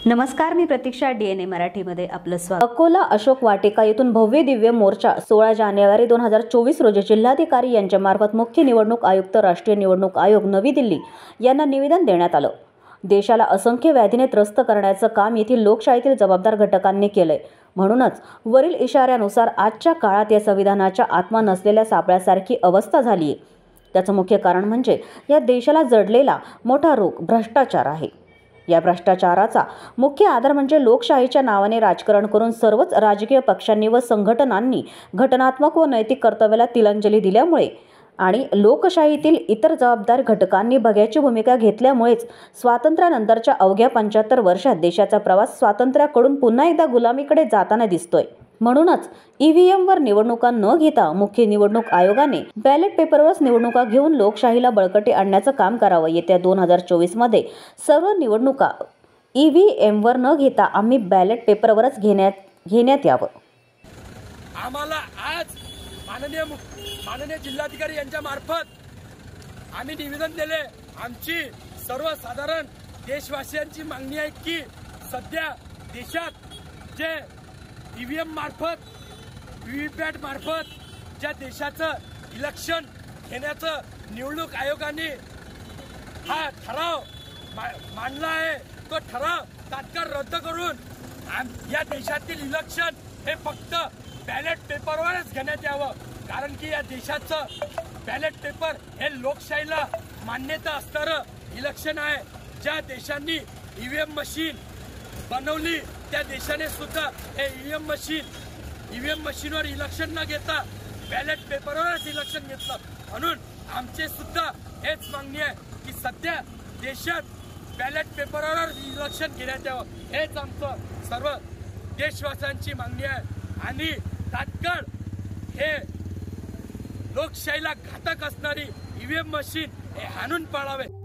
नमस्कार, मी प्रतीक्षा. DNA मराठीमध्ये आपलं स्वागत. अकोला अशोक वाटिका येथून भव्य दिव्य मोर्चा 16 जानेवारी 2024 रोजी जिल्हाधिकारी यांच्या मार्फत मुख्य निवडणूक आयुक्त, राष्ट्रीय निवडणूक आयोग, नवी दिल्ली यांना निवेदन देण्यात आलं. देशाला असंख्य व्याधीने त्रस्त करण्याचं काम येथील लोकशाहीतील जबाबदार घटकांनी केलंय. म्हणूनच वरील इशाऱ्यानुसार आजच्या काळात या संविधानाच्या आत्मा नसलेल्या सापळ्यासारखी अवस्था झाली आहे. त्याचं मुख्य कारण म्हणजे या देशाला जडलेला मोठा रोग भ्रष्टाचार आहे. या भ्रष्टाचाराचा मुख्य आधार म्हणजे लोकशाहीच्या नावाने राजकारण करून सर्वच राजकीय पक्षांनी व संघटनांनी घटनात्मक व नैतिक कर्तव्याला तिलांजली दिल्यामुळे आणि लोकशाहीतील इतर जबाबदार घटकांनी बघ्याची भूमिका घेतल्यामुळेच स्वातंत्र्यानंतरच्या अवघ्या 75 वर्षात देशाचा प्रवास स्वातंत्र्याकडून पुन्हा एकदा गुलामीकडे जाताना दिसतोय. म्हणूनच ईव्हीएमवर निवडणुका न घेता मुख्य निवडणूक आयोगाने बॅलेट पेपरवरच निवडणुका घेऊन लोकशाहीला बळकटी आणण्याचं काम करावं. येत्या 2024 मध्ये सर्व निवडणुका ईव्हीएमवर न घेता आम्ही बॅलेट पेपरवरच घेण्यात यावं. आम्हाला आज माननीय जिल्हाधिकारी यांच्या मार्फत आम्ही निवेदन दिले. आमची सर्वसाधारण देशवासियांची मागणी आहे की सध्या देशात जे ईव्हीएम मार्फत, व्हीव्हीपॅट मार्फत ज्या देशाचं इलेक्शन घेण्याचं निवडणूक आयोगाने हा ठराव मांडला आहे, तो ठराव तात्काळ रद्द करून या देशातील इलेक्शन हे फक्त बॅलेट पेपरवरच घेण्यात यावं. कारण की या देशाचं बॅलेट पेपर हे लोकशाहीला मान्यता असणारं इलेक्शन आहे. ज्या देशांनी ईव्हीएम मशीन बनवली त्या देशाने सुद्धा हे ईव्हीएम मशीनवर इलेक्शन न घेता बॅलेट पेपरवरच इलेक्शन घेतलं. म्हणून आमचे सुद्धा हेच मागणी आहे की सध्या देशात बॅलेट पेपरवर इलेक्शन घेण्यात यावं. हेच आमचं सर्व देशवासियांची मागणी आहे आणि तात्काळ हे लोकशाहीला घातक असणारी ईव्हीएम मशीन हे हाणून पाडावे.